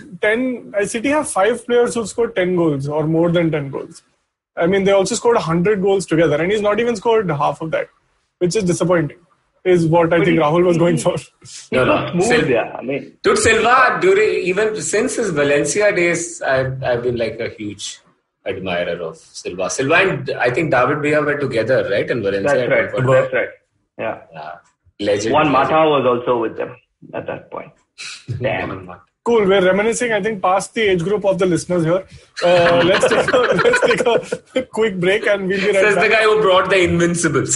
have 5 players who've scored 10 goals or more than 10 goals. They also scored 100 goals together, and he's not even scored half of that, which is disappointing. Is what I think Rahul was going for. No. Smooth, Dude, Silva, even since his Valencia days, I've been like a huge admirer of Silva. Silva and I think David Villa were together, right? In Valencia. That's right. Yeah. Legend. Juan Mata was also with them at that point. Damn. Cool. We're reminiscing, I think, past the age group of the listeners here. Let's take a quick break and we'll be right back. Says the guy who brought the Invincibles.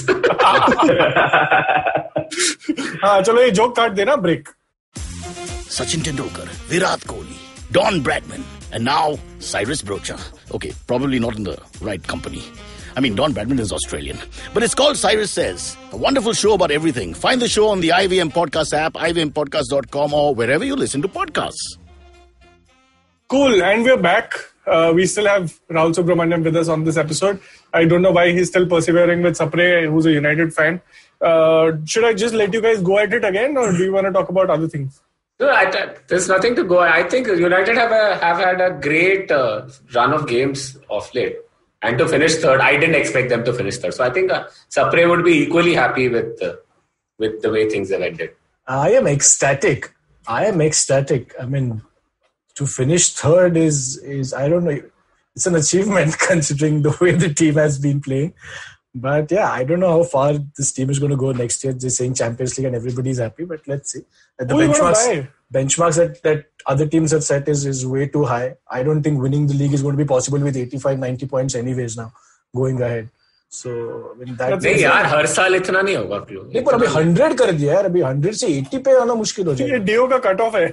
चलो ये joke काट देना break. Sachin Tendulkar, Virat Kohli, Don Bradman, and now Cyrus Brocha. Okay, probably not in the right company. Don Bradman is Australian. But it's called Cyrus Says, a wonderful show about everything. Find the show on the IVM Podcast app, ivmpodcast.com, or wherever you listen to podcasts. Cool, and we're back. We still have Rahul Subramaniam with us on this episode. I don't know why he's still persevering with Sapre, who's a United fan. Should I just let you guys go at it again, or do you want to talk about other things? No, there's nothing to go. I think United have had a great run of games of late. And to finish third, I didn't expect them to finish third. So I think Sapre would be equally happy with the way things have ended. I am ecstatic. to finish third is I don't know. It's an achievement considering the way the team has been playing. But yeah, I don't know how far this team is going to go next year. They're saying Champions League and everybody's happy, but let's see. The benchmarks that other teams have set is way too high. I don't think winning the league is going to be possible with 85, 90 points anyways now going ahead. So I mean that नहीं यार हर साल इतना नहीं होगा close नहीं पर अभी 100 कर दिया यार अभी 100 से 80 पे आना मुश्किल हो जाएगा ये डीओ का कट ऑफ है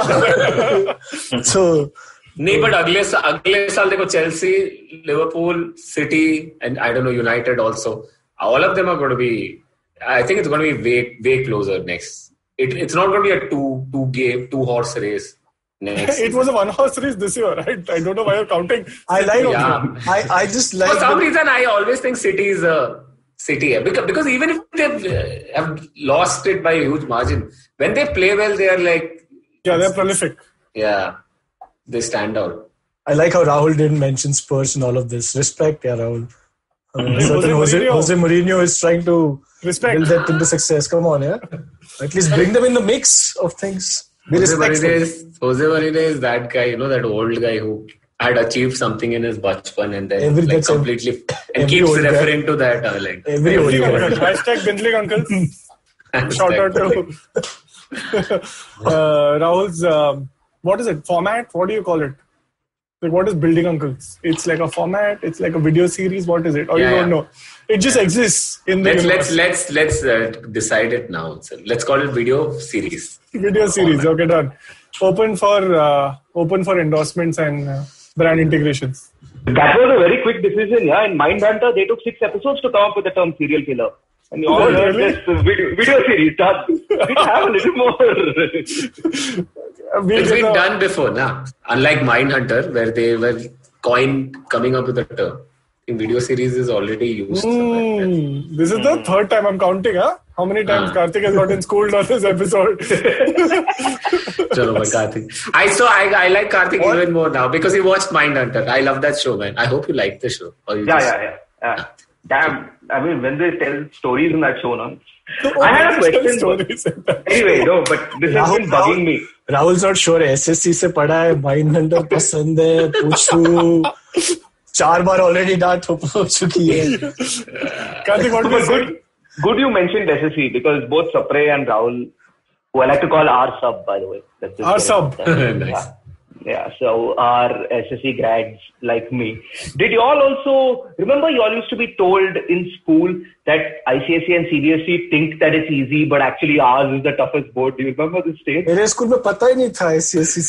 so नहीं बट अगले साल देखो Chelsea Liverpool City and I don't know United also all of them are going to be I think it's going to be way closer next it's not going to be a two horse race next it was a one horse race this year right I don't know why you're counting I just like for some reason I always think City is a City because even if they have lost it by a huge margin when they play well they are like they're prolific they stand out. I like how Rahul didn't mention Spurs in all of this. Respect, Rahul. Jose Mourinho is trying to build that into success. Come on, at least bring them in the mix of things. Jose Mourinho is that guy, that old guy who had achieved something in his bachpan and then completely keeps referring to that. Every uncle. Hashtag Bindling Uncles. Shout out to Rahul's, what is it? Format? What do you call it? Like, what is Building Uncles? It's like a format. It's like a video series. What is it? Or you don't know? It just exists in the universe. Let's decide it now. So let's call it video series. Video series. Okay, done. Open for endorsements and brand integrations. That was a very quick decision. Yeah, in Mindhunter they took 6 episodes to come up with the term serial killer. And you all heard this video series done. We have a little more. It's been done before, nah? Unlike Mindhunter, where they were coming up with a term. In video series is already used. This is the third time I'm counting, huh? How many times Karthik has gotten schooled on this episode? Chalo, Karthik. I like Karthik even more now because he watched Mindhunter. I love that show, man. I hope you like the show. Yeah. Damn. I mean, when they tell stories in that show, no? I had a question. Anyway, no, but this has been bugging me. Rahul's not sure. SSC से पढ़ा है, Mindhunter पसंद है, पूछूं. 4 बार already डांट हो चुकी है. Karthik, what was good? Good you mentioned SSC because both Sapre and Rahul, who I like to call R sub, by the way. R sub. Nice. Yeah, so our SSC grads like me. Did you all also, remember you all used to be told in school that ICSE and CBSE think that it's easy, but actually ours is the toughest board. Do you remember this stage? मेरे school में पता ही नहीं था ICSE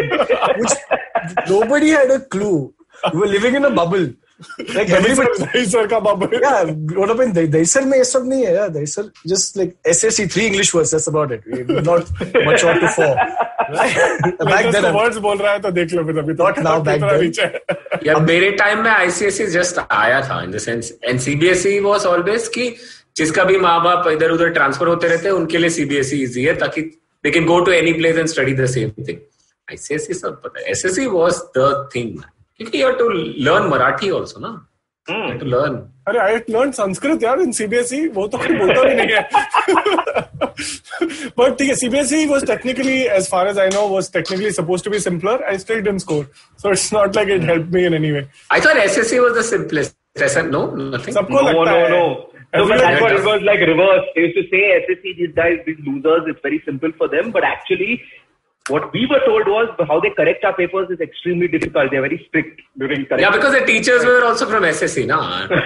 CBSE. Nobody had a clue. We were living in a bubble. Like everybody. Dahisar ka bubble. Yeah, grown up in Dahisar में ये सब नहीं है. Yeah, Dahisar just like SSC 3 English words. That's about it. We're not much on to 4. Back then, words बोल रहा है तो देख लो फिर अभी. Not now. Back then. Yeah, मेरे time में ICSE just आया था in the sense, and CBSE was always कि जिसका भी माँ बाप इधर उधर ट्रांसफर होते रहते हैं उनके लिए CBSE easy है ताकि they can go to any place and study the same thing. ICSE सब पता है. SSC was the thing, man. Because you have to learn Marathi also, na? You have to learn. अरे I learned Sanskrit यार in CBSE. वो तो कोई बोलता भी नहीं है. But ठीक है, CBSE was technically, as far as I know, was technically supposed to be simpler. I still didn't score, so it's not like it helped me in any way. I thought SSC was the simplest. No, nothing. No. But that's what it was like reverse. They used to say SSC, these guys, these losers, it's very simple for them, but actually. What we were told was how they correct our papers is extremely difficult. They're very strict during correction. Yeah, because the teachers were also from SSC, no?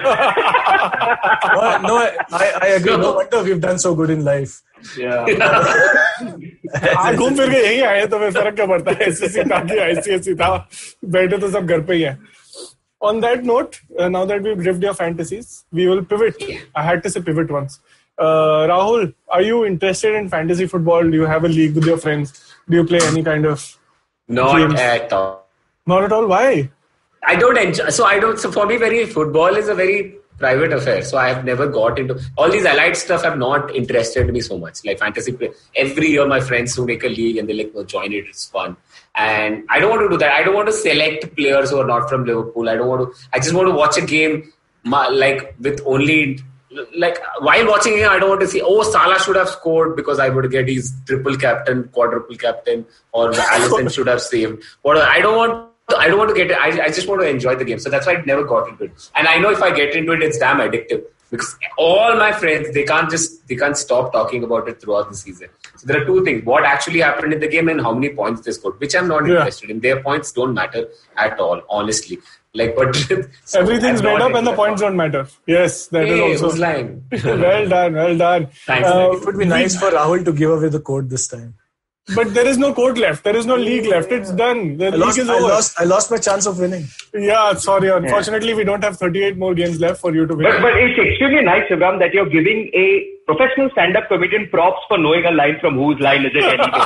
No, I agree. No wonder we've done so good in life. Yeah. आज घूम फिर के यही आए तो फिर फर्क क्या पड़ता है SSC था कि ICSE था बैठे तो सब घर पे ही हैं. On that note, now that we've lived your fantasies, we will pivot. I had to say pivot once. Rahul, are you interested in fantasy football? Do you have a league with your friends? Do you play any kind of Not games? at all. Not at all? Why? I don't enjoy. So for me, football is a very private affair. So I have never got into all these allied stuff. Have not interested me so much. Like fantasy play. Every year, my friends who make a league and they like, oh, join it. It's fun. And I don't want to do that. I don't want to select players who are not from Liverpool. I just want to watch a game like with only like while watching it, I don't want to see, Salah should have scored because I would get his triple captain, quadruple captain, or Alisson should have saved. I don't want to get it. I just want to enjoy the game. So that's why I never got into it. And I know if I get into it, it's damn addictive. Because all my friends, they can't stop talking about it throughout the season. So there are two things: what actually happened in the game and how many points they scored, which I'm not interested in. Their points don't matter at all, honestly. Like, but so everything's made up and the points don't matter. Yes, that is also. Who's lying? Well done. Thanks. It would be nice for Rahul to give away the code this time. But there is no court left. There is no league left. It's done. The league is over. I lost my chance of winning. Yeah, sorry. Unfortunately, we don't have 38 more games left for you to win. But it's extremely nice, Shubham, that you're giving a professional stand-up comedian props for knowing a line from whose line is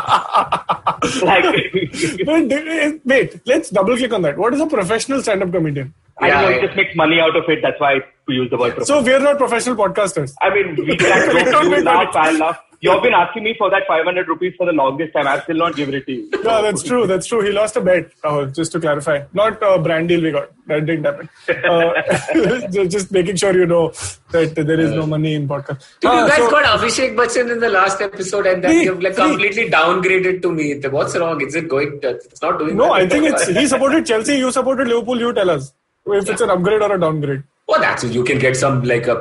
it anyway. Wait, let's double-click on that. What is a professional stand-up comedian? I don't know, it just makes money out of it. That's why we use the word professional. So we're not professional podcasters. I mean, we can laugh. You've been asking me for that 500 rupees for the longest time. I've still not given it to you. Yeah, that's true. He lost a bet, just to clarify. Not a brand deal we got. That didn't happen. Just making sure you know that there is no money in podcast. Dude, you guys got Abhishek Bachchan in the last episode and then you've completely downgraded to me. What's wrong? Is it going? It's not doing No, I think he supported Chelsea. You supported Liverpool. You tell us if it's an upgrade or a downgrade. Well, that's it. You can get some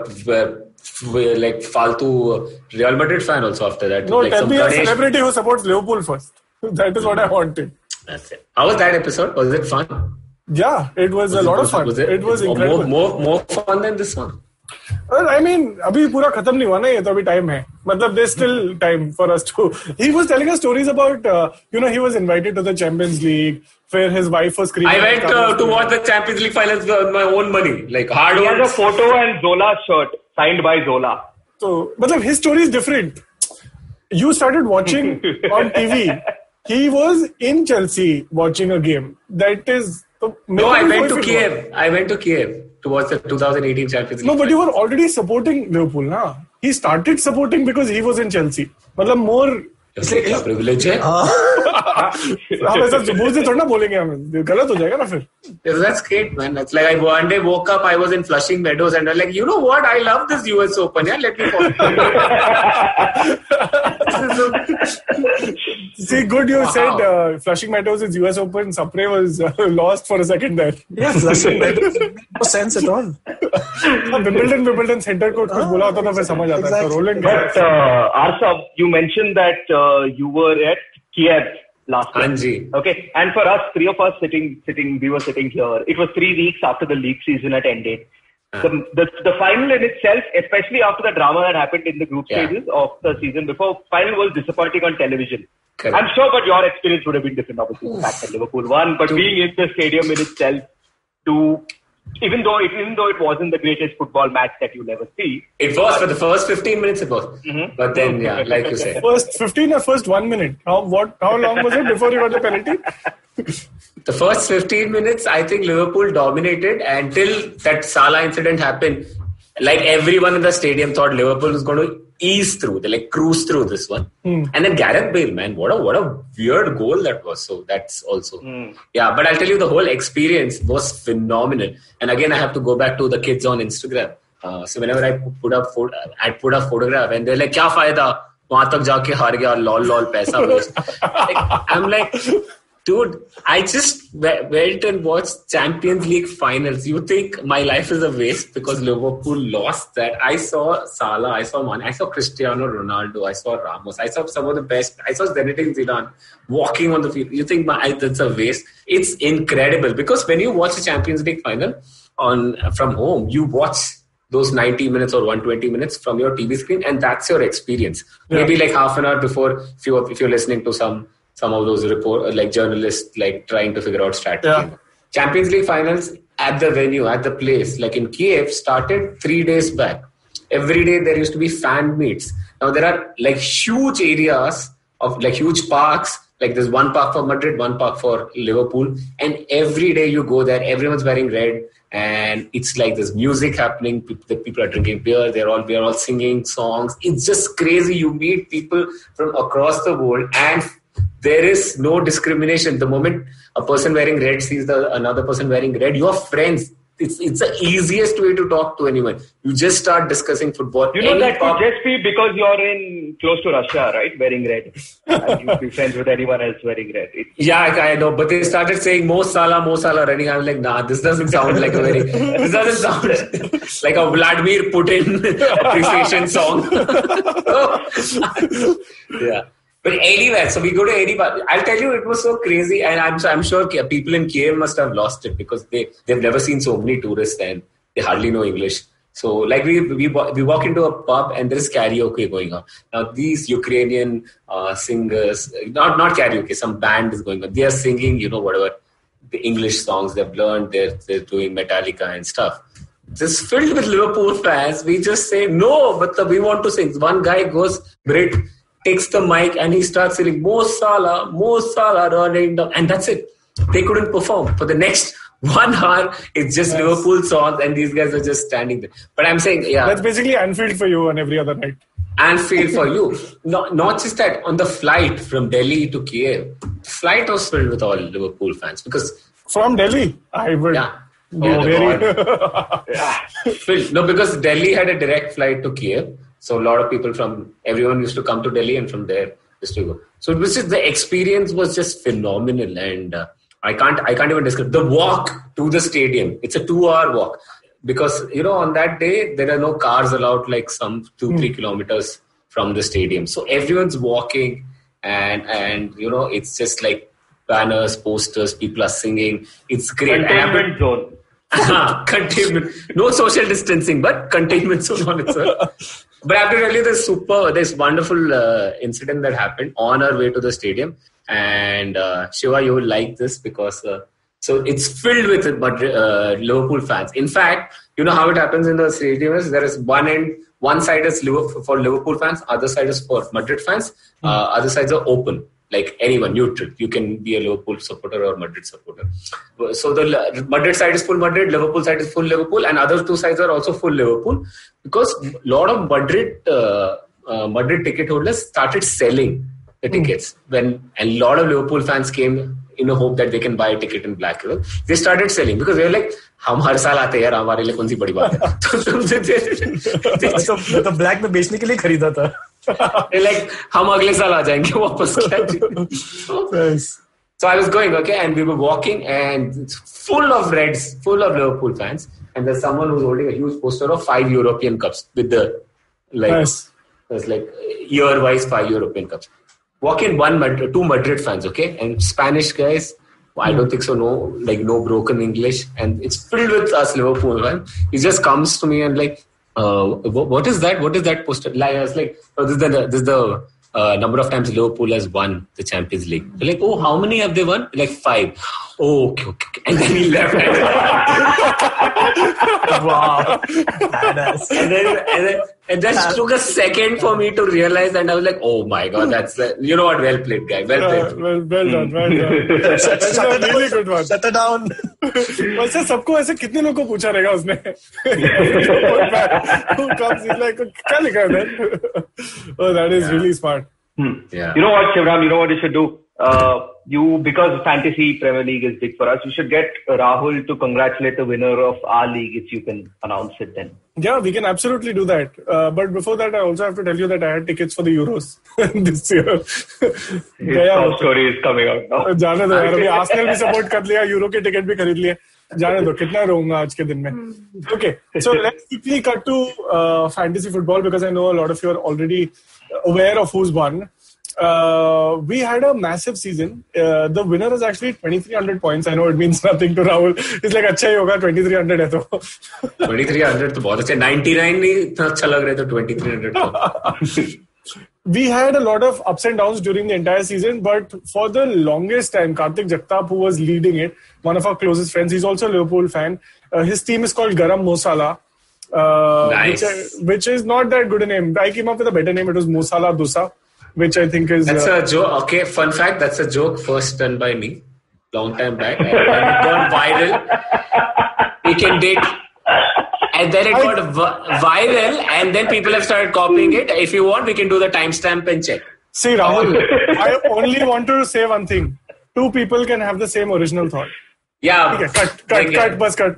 faltu Real Madrid fan also after that. No, tell me a celebrity who supports Liverpool first. That is what I wanted. That's it. How was that episode? Was it fun? Yeah, it was a lot of fun. It was incredible. More fun than this one. Well, I mean, अभी पूरा खत्म नहीं हुआ ना ये तो अभी time है. मतलब there's still time for us to. He was telling us stories about he was invited to the Champions League where his wife was screaming. I went to watch the Champions League finals with my own money, like hard. He has a photo and Zola's shirt signed by Zola. So, but his story is different. You started watching on TV. He was in Chelsea watching a game. That is. No, I went to Kiev. I went to Kiev to watch the 2018 Champions League. No, but you were already supporting Liverpool, na? He started supporting because he was in Chelsea. मतलब more. क्या privilege है? हम ऐसा जुबूर से थोड़ा ना बोलेंगे हम गलत हो जाएगा ना फिर. That's great, man. It's like I one day woke up, I was in Flushing Meadows, and I'm like, you know what? I love this US Open. Yeah, let me follow. See, good you said Flushing Meadows is US Open. Sapre was lost for a second there. Yeah, Flushing Meadows no sense at all. Wimbledon center court कुछ बोला होता ना फिर समझ आता है. So Roland. But Arsab, you mentioned that you were at Kiev last year. Okay, and for us, three of us sitting, we were sitting here. It was 3 weeks after the league season had ended. The final in itself, especially after the drama that happened in the group stages of the season before, final was disappointing on television. Correct. I'm sure, but your experience would have been different, obviously, the fact that Liverpool won. But being in the stadium in itself, even though it wasn't the greatest football match that you'll ever see. It was for the first 15 minutes it was. Mm-hmm. But then, like you said. First 15 or first 1 minute? How long was it before you got the penalty? The first 15 minutes, I think Liverpool dominated until that Salah incident happened. Like everyone in the stadium thought Liverpool was going to ease through, cruise through this one. And then Gareth Bale, man, what a weird goal that was. So that's also, but I'll tell you, the whole experience was phenomenal. And again, I have to go back to the kids on Instagram. So whenever I put up photograph and they're like, "Kya fayda? Wahan tak jaake haar gaya, lol, paisa waste." I'm like, dude, I just went and watched Champions League finals. You think my life is a waste because Liverpool lost that? I saw Salah, I saw Mane, I saw Cristiano Ronaldo, I saw Ramos, I saw some of the best. I saw Zinedine Zidane walking on the field. You think that's a waste? It's incredible because when you watch a Champions League final from home, you watch those 90 minutes or 120 minutes from your TV screen, and that's your experience. Yeah. Maybe like half an hour before, if you're listening to some of those journalists trying to figure out strategy. Yeah. Champions League finals at the venue, at the place, like in Kiev, started 3 days back. Every day there used to be fan meets. Now there are huge areas of huge parks. There's one park for Madrid, one park for Liverpool, and every day you go there, everyone's wearing red, and it's there's music happening. People are drinking beer. We are all singing songs. It's just crazy. You meet people from across the world, and there is no discrimination. The moment a person wearing red sees another person wearing red, you are friends it's the easiest way to talk to anyone. You just start discussing football. You know, that could just be because you're close to Russia, right? Wearing red. And you'd be friends with anyone else wearing red. Yeah, I know. But they started saying Mo Salah running. I'm like, nah, this doesn't sound like this doesn't sound like a Vladimir Putin appreciation song. Yeah. But anyway, so we go to anywhere. I'll tell you, it was so crazy, and I'm sure people in Kiev must have lost it because they've never seen so many tourists and they hardly know English. So, like we walk into a pub and there is karaoke going on. Now, these Ukrainian singers, not karaoke, some band is going on. They are singing, whatever the English songs they've learned. They're doing Metallica and stuff. Just filled with Liverpool fans. We just say no, but we want to sing. One guy goes, Brit, takes the mic and he starts singing Mo Salah running down, and that's it. They couldn't perform for the next 1 hour. It's just Liverpool songs, and these guys are just standing there. But I'm saying, yeah, that's basically Anfield for you on every other night. Anfield for you. Not just that. On the flight from Delhi to Kiev, the flight was filled with all Liverpool fans because from Delhi, I would. Yeah. No, because Delhi had a direct flight to Kiev. So a lot of people everyone used to come to Delhi, and from there used to go. So it was just, the experience was just phenomenal, and I can't even describe the walk to the stadium. It's a 2-hour walk because on that day there are no cars allowed, like some 2-3 kilometers from the stadium. So everyone's walking, and it's just like banners, posters, people are singing. It's great. Containment zone. Containment. No social distancing, but containment zone on its own. But I have to tell you this wonderful incident that happened on our way to the stadium. And Shiva, you will like this because so it's filled with Liverpool fans. In fact, you know how it happens in the stadium is there is one side is for Liverpool fans, other side is for Madrid fans, other sides are open. Like anyone, neutral. You can be a Liverpool supporter or Madrid supporter. So the Madrid side is full Madrid, Liverpool side is full Liverpool, and other two sides are also full Liverpool because a lot of Madrid ticket holders started selling the tickets and a lot of Liverpool fans came in a hope that they can buy a ticket in black. They started selling because they were like, हम हर साल आते हैं यार, हमारे लिए कौन सी बड़ी बात है. तो ब्लैक में बेचने के लिए खरीदा था. Like, हम अगले साल आ जाएंगे वापस. So I was going, okay, and we were walking, and it's full of Reds, full of Liverpool fans, and there's someone who's holding a huge poster of 5 European Cups with the there's like year-wise 5 European Cups. Walk in two Madrid fans, okay, and Spanish guys. I don't think so. No broken English, and it's filled with us Liverpool fans. He just comes to me and like, what is that? What is that poster? Like, I was like, oh, this is the number of times Liverpool has won the Champions League. They're like, oh, how many have they won? Like 5. Oh, okay. And then he left. Wow. Badass. And just took a second for me to realize, and I was like, oh my God, that's you know what, well played, guy. Well played. Well done. That's a really good one. Shut it down. वैसे सबको ऐसे कितने लोगों को पूछा रहेगा उसने? Who comes? He's like, क्या लिखा है there? Oh, that is really smart. Yeah. You know what, Shivram? You know what you should do? Because Fantasy Premier League is big for us, you should get Rahul to congratulate the winner of our league if you can announce it then. Yeah, we can absolutely do that. But before that, I also have to tell you that I had tickets for the Euros this year. His story is coming out now. जाने दो यार, अभी Arsenal भी support कर लिया, euro के ticket भी खरीद लिए. जाने दो, कितना रहूंगा आज के दिन में. Okay, so let's quickly cut to fantasy football because I know a lot of you are already aware of who's won. We had a massive season. The winner is actually 2,300 points. I know it means nothing to Rahul. He's like, अच्छा ही होगा 2,300 है तो. 2,300 तो बहुत अच्छा. 99 नहीं इतना अच्छा लग रहा है तो 2,300 We had a lot of ups and downs during the entire season, but for the longest time, Karthik Jagtap, who was leading it, one of our closest friends, he's also a Liverpool fan. His team is called Garam Mo Salah. Nice. Which is not that good a name. I came up with a better name. It was Mo Salah Dusa, which I think is... That's a joke. Okay, fun fact, that's a joke first done by me. Long time back. And it got viral. We can date... And then it got viral, and then people have started copying it. If you want, we can do the timestamp and check. See, Rahul, I only want to say one thing. 2 people can have the same original thought. Yeah. cut, bus cut.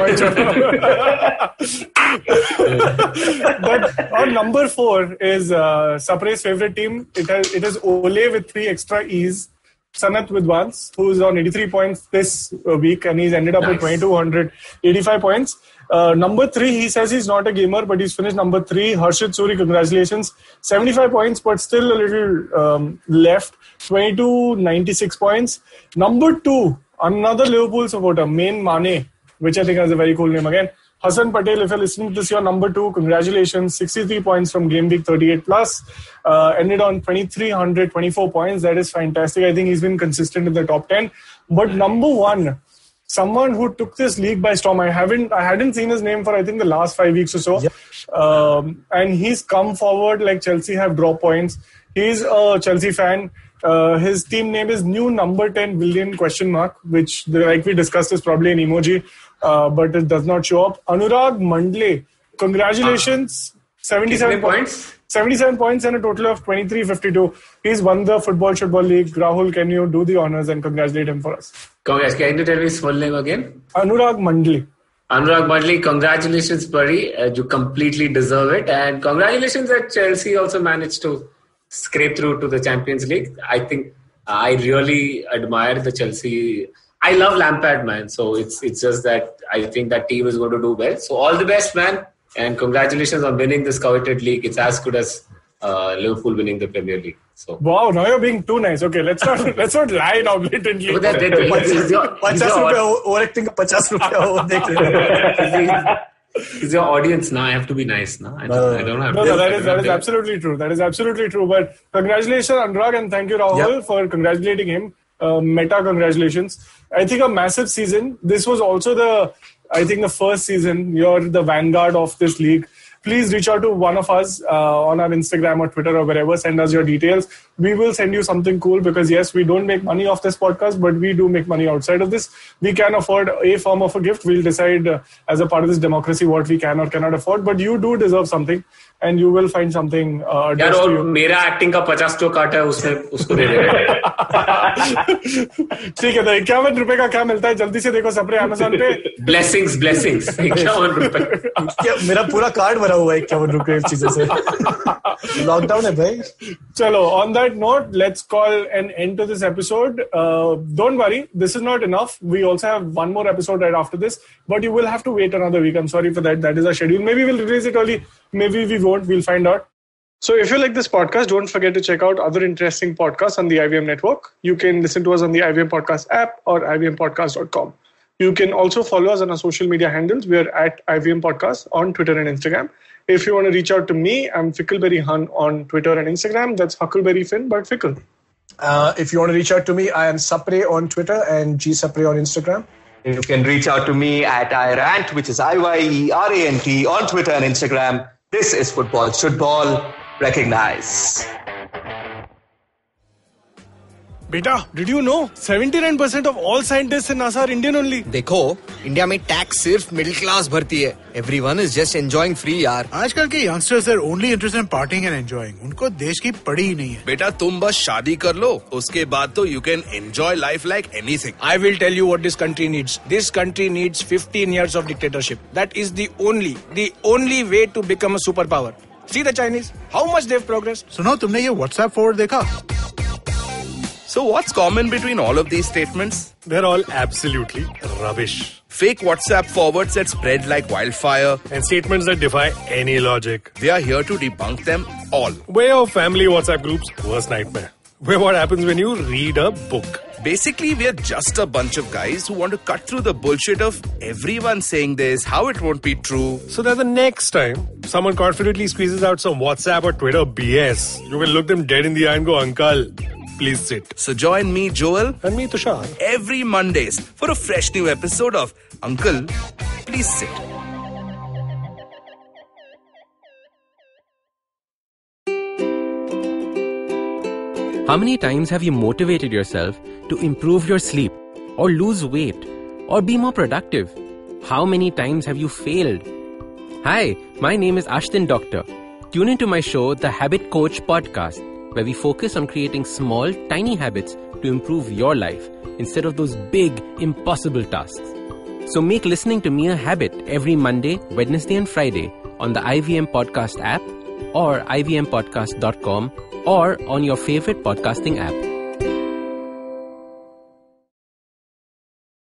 But on number 4 is Sapre's favorite team. It is Ole with 3 extra E's. Sanat Vidwans, who's on 83 points this week, and he's ended up with 2,285 points. Number 3, he says he's not a gamer, but he's finished number 3. Harshit Suri, congratulations. 75 points, but still a little left. 2,296 points. Number 2, another Liverpool supporter, Main Mane, which I think has a very cool name again. Hassan Patel, if you're listening to this, you're number 2. Congratulations. 63 points from Game Week 38 plus. Ended on 2,324 points. That is fantastic. I think he's been consistent in the top 10. But number 1, someone who took this league by storm. I hadn't seen his name for, I think, the last 5 weeks or so. Yep. And he's come forward like Chelsea have dropped points. He's a Chelsea fan. His team name is New Number 10 Billion ? Which, like we discussed, is probably an emoji. But it does not show up. Anurag Mandle, congratulations. 77 points. 77 points and a total of 2352. He's won the Football League. Rahul, can you do the honors and congratulate him for us? Congrats. Can you tell me his full name again? Anurag Mandle. Anurag Mandle, congratulations, buddy. You completely deserve it. And congratulations that Chelsea also managed to scrape through to the Champions League. I think I really admire the Chelsea. I love Lampard, man. So it's just that I think that team is going to do well. So all the best, man. And congratulations on winning this coveted league. It's as good as Liverpool winning the Premier League. So wow, now you're being too nice. Okay, let's not lie now blatantly. It's your audience now. I have to be nice now. I don't have to. No, that is absolutely true. That is absolutely true. But congratulations, Anurag, and thank you, Rahul, for congratulating him. Meta congratulations. I think a massive season. This was also the first season. You're the vanguard of this league. Please reach out to one of us on our Instagram or Twitter or wherever. Send us your details. We will send you something cool because, yes, we don't make money off this podcast, but we do make money outside of this. We can afford a form of a gift. We'll decide as a part of this democracy what we can or cannot afford. But you do deserve something and you will find something. यार और मेरा acting का 50 cut है उसमें उसको दे देगा. ठीक है तो 51 रुपए का क्या मिलता है जल्दी से देखो सप्रे Amazon पे. Blessings 51 रुपए. मेरा पूरा कार्ड भरा हुआ है 51 रुपए चीजों से. लॉकडाउन है भाई. चलो on that note, let's call an end to this episode. Don't worry, this is not enough. We also have one more episode right after this, but you will have to wait another week. I'm sorry for that. That is our schedule. Maybe we'll release it early. Maybe we won't. We'll find out. So if you like this podcast, don't forget to check out other interesting podcasts on the IVM network. You can listen to us on the IVM Podcast app or ivmpodcast.com. You can also follow us on our social media handles. We are at IVM Podcast on Twitter and Instagram. If you want to reach out to me, I'm Fickleberry Hun on Twitter and Instagram. That's Huckleberry Finn, but Fickle. If you want to reach out to me, I am Sapre on Twitter and G Sapre on Instagram. You can reach out to me at iRant, which is IYERANT on Twitter and Instagram. This is Football Should Ball. Recognize. Beta, did you know 79% of all scientists in NASA are Indian only? देखो, India में tax सिर्फ middle class भरती है. Everyone is just enjoying free यार. आजकल के youngsters are only interested in partying and enjoying. उनको देश की पड़ी ही नहीं है. बेटा तुम बस शादी कर लो, उसके बाद तो you can enjoy life like anything. I will tell you what this country needs. This country needs 15 years of dictatorship. That is the only way to become a superpower. See the Chinese, how much they've progressed. सुनो तुमने ये WhatsApp forward देखा? So what's common between all of these statements? They're all absolutely rubbish. Fake WhatsApp forwards that spread like wildfire. And statements that defy any logic. We are here to debunk them all. Way of family WhatsApp groups, worst nightmare. Where what happens when you read a book. Basically, we are just a bunch of guys who want to cut through the bullshit of everyone saying this, how it won't be true. So that the next time someone confidently squeezes out some WhatsApp or Twitter BS, you can look them dead in the eye and go, Uncle, please sit. So join me, Joel. And me, Tushar. Every Mondays for a fresh new episode of Uncle, Please Sit. How many times have you motivated yourself to improve your sleep or lose weight or be more productive? How many times have you failed? Hi, my name is Ashton Doctor. Tune into my show, The Habit Coach Podcast. where we focus on creating small, tiny habits to improve your life instead of those big, impossible tasks. So make listening to me a habit every Monday, Wednesday and Friday on the IVM Podcast app or ivmpodcast.com or on your favorite podcasting app.